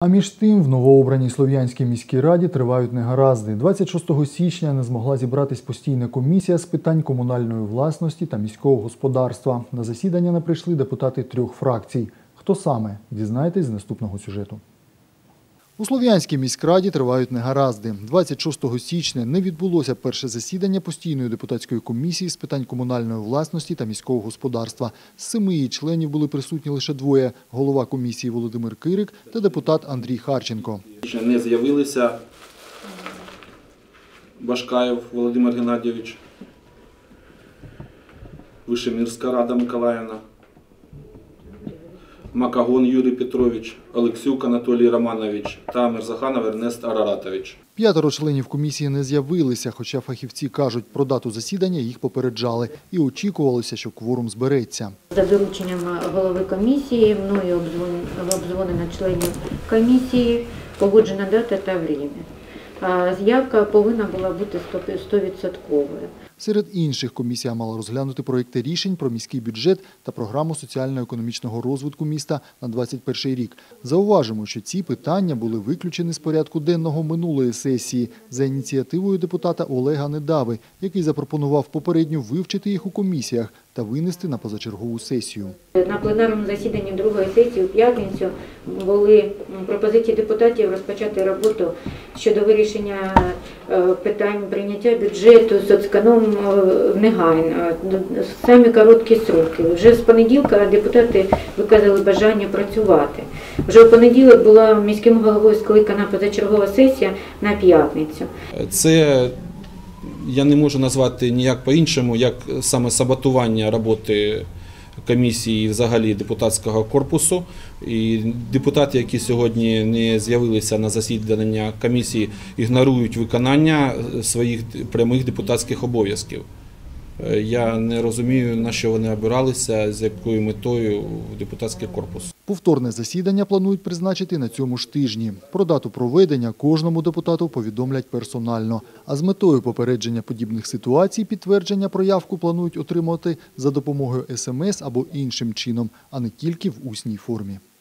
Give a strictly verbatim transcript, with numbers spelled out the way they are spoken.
А між тим, в новообраній Слов'янській міській раді тривають негаразди. двадцять шостого січня не змогла зібратись постійна комісія з питань комунальної власності та міського господарства. На засідання не прийшли депутати трьох фракцій. Хто саме? Дізнайтесь з наступного сюжету. У Слов'янській міськраді тривають негаразди. двадцять шостого січня не відбулося перше засідання постійної депутатської комісії з питань комунальної власності та міського господарства. З семи її членів були присутні лише двоє – голова комісії Володимир Кирик та депутат Андрій Харченко. Не з'явилися Башкаєв Володимир Геннадійович, Вишемірська Рада Миколаївна, Макагон Юрій Петрович, Олексюк Анатолій Романович та Мирзаханов Ернест Араратович. П'ятеро членів комісії не з'явилися, хоча фахівці кажуть, про дату засідання їх попереджали. І очікувалося, що кворум збереться. За дорученням голови комісії, мною обдзвонено членів комісії, погоджена дата та час. З'явка повинна була бути сто відсотків. Серед інших комісія мала розглянути проекти рішень про міський бюджет та програму соціально-економічного розвитку міста на двадцять перший рік. Зауважимо, що ці питання були виключені з порядку денного минулої сесії за ініціативою депутата Олега Недави, який запропонував попередньо вивчити їх у комісіях та винести на позачергову сесію. На пленарному засіданні другої сесії у п'ятницю були пропозиції депутатів розпочати роботу щодо вирішення питань прийняття бюджету, соцеконом негайно, самі короткі сроки. Вже з понеділка депутати виказали бажання працювати. Вже в понеділок була міським головою скликана позачергова сесія на п'ятницю. Це я не можу назвати ніяк по-іншому, як саме саботування роботи комісії і взагалі депутатського корпусу. І депутати, які сьогодні не з'явилися на засідання комісії, ігнорують виконання своїх прямих депутатських обов'язків. Я не розумію, на що вони обиралися, з якою метою в депутатський корпус. Повторне засідання планують призначити на цьому ж тижні. Про дату проведення кожному депутату повідомлять персонально. А з метою попередження подібних ситуацій підтвердження про явку планують отримати за допомогою ес ем ес або іншим чином, а не тільки в усній формі.